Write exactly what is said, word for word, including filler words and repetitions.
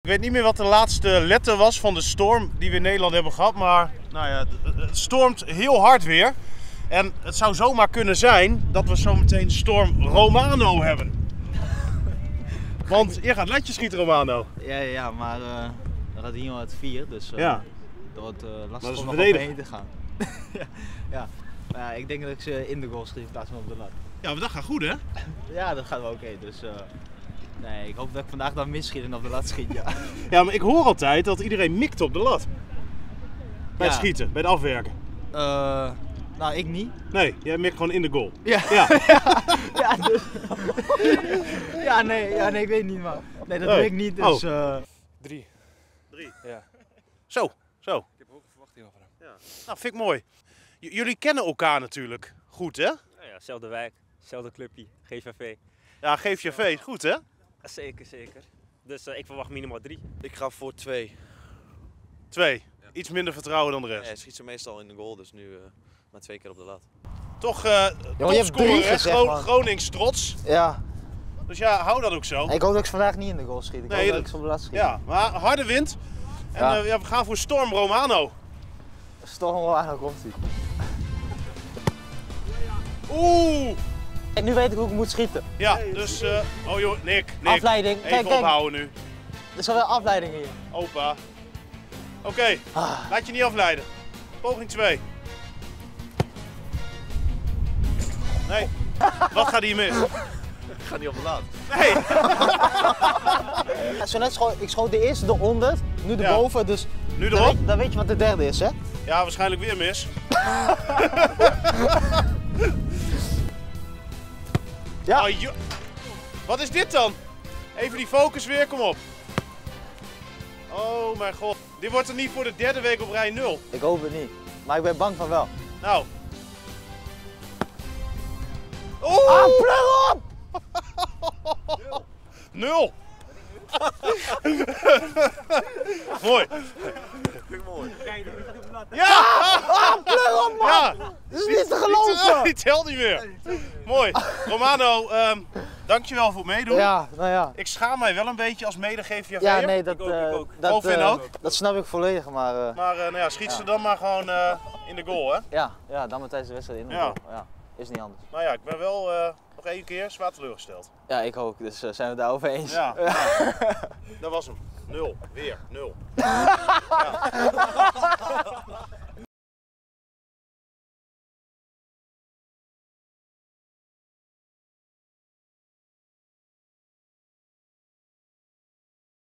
weet niet meer wat de laatste letter was van de storm die we in Nederland hebben gehad. Maar nou ja, het stormt heel hard weer. En het zou zomaar kunnen zijn dat we zometeen storm Romano hebben. Want je gaat letje schieten, Romano. Ja, ja, maar uh, Radinho had vier, dus uh, ja. dat wordt uh, lastig dat is om nog overheen te gaan. ja, ja. Maar ja, ik denk dat ik ze in de goal schiet in plaats van op de lat. Ja, maar dat gaat goed, hè? Ja, dat gaat wel oké. Okay, dus uh, nee, ik hoop dat ik vandaag dan misschiet en op de lat schiet, ja. Ja, maar ik hoor altijd dat iedereen mikt op de lat. Bij het ja. schieten, bij het afwerken. Uh, nou, ik niet. Nee, jij mikt gewoon in de goal. Ja. Ja, ja, ja, dus... ja, nee, ja, nee, ik weet niet, man. Nee, dat nee. doe ik niet, dus... Oh. Uh... Drie. Drie? Ja. Zo, zo. Ik heb hoge verwachtingen van hem. Ja. Nou, vind ik mooi. J jullie kennen elkaar natuurlijk goed, hè? Ja, ja, zelfde wijk, zelfde clubje, G V V. Ja, geef je V, goed, hè? Zeker, zeker. Dus uh, ik verwacht minimaal drie. Ik ga voor twee. Twee. Ja. Iets minder vertrouwen dan de rest. Ja, hij schiet ze meestal in de goal, dus nu uh, maar twee keer op de lat. Toch uh, Jongen, je hebt drie gezegd, Gro man. Gronings trots. Ja. Dus ja, hou dat ook zo. Ik hoop dat ik ze vandaag niet in de goal schiet. Ik nee, hoop dat dat ik ze op de lat schiet. Ja, maar harde wind. En ja. Uh, ja, we gaan voor storm Romano. Storm Romano komt hij. Oeh! En nu weet ik hoe ik moet schieten. Ja, dus... Uh, oh joh, Nick, Nick. Afleiding. Even Kijk, kijk. ophouden nu. Er is wel weer afleiding hier. Opa. Oké, okay. ah. Laat je niet afleiden. Poging twee. Nee. Wat gaat hier mis? Ik ga niet op de lat. Nee. Zo net scho ik schoot de eerste eronder, nu erboven, ja. Dus nu dan erop? weet, dan weet je wat de derde is, hè? Ja, waarschijnlijk weer mis. Ja. Oh, wat is dit dan? Even die focus weer, kom op. Oh mijn god. Dit wordt er niet voor de derde week op rij nul. Ik hoop het niet, maar ik ben bang van wel. Nou. Oeh! Ah, plug op! Nul! Mooi. Vind ik mooi. Ja! Ah, plug op, man! Ja. Dat is niet te geloven! Die telt niet meer. Mooi. Romano, um, dankjewel voor het meedoen. Ja, nou ja. Ik schaam mij wel een beetje als mede-gever. Ja, nee, dat, ik ook, ik ook. Uh, dat, uh, uh, ook. dat snap ik volledig, maar... Uh, maar uh, nou ja, schiet ja. ze dan maar gewoon uh, in de goal, hè? Ja, ja, dan maar tijdens de wedstrijd in de ja. goal. Ja, is niet anders. Nou ja, ik ben wel uh, nog één keer zwaar teleurgesteld. Ja, ik ook, dus uh, zijn we het daarover eens. Ja, ja. Dat was hem. Nul. Weer. Nul. Ja.